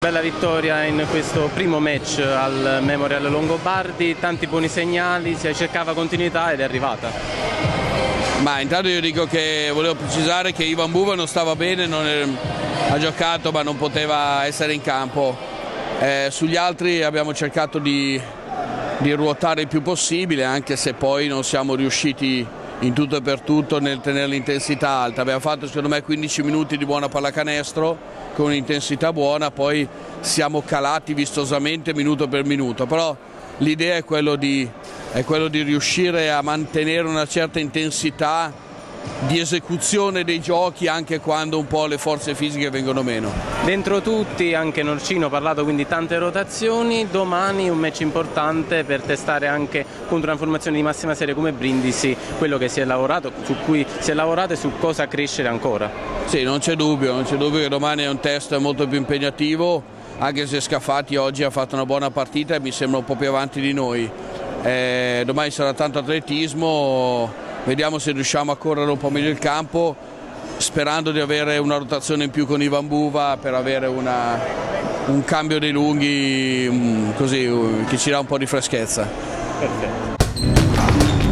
Bella vittoria in questo primo match al Memorial Longobardi, tanti buoni segnali, si cercava continuità ed è arrivata. Ma intanto io dico che volevo precisare che Ivan Buva non stava bene, ha giocato ma non poteva essere in campo. Sugli altri abbiamo cercato di ruotare il più possibile, anche se poi non siamo riusciti in tutto e per tutto nel tenere l'intensità alta. Abbiamo fatto secondo me 15 minuti di buona pallacanestro con un'intensità buona, poi siamo calati vistosamente minuto per minuto, però l'idea è quello di riuscire a mantenere una certa intensità di esecuzione dei giochi anche quando un po' le forze fisiche vengono meno. Dentro tutti, anche Norcino ha parlato, quindi tante rotazioni. Domani un match importante per testare anche contro una formazione di massima serie come Brindisi, quello che si è lavorato, su cui si è lavorato e su cosa crescere ancora. Sì, non c'è dubbio che domani è un test molto più impegnativo, anche se Scafati oggi ha fatto una buona partita e mi sembra un po' più avanti di noi. Domani sarà tanto atletismo, vediamo se riusciamo a correre un po' meglio il campo, sperando di avere una rotazione in più con Ivan Buva per avere un cambio dei lunghi così, che ci dà un po' di freschezza. Perfetto.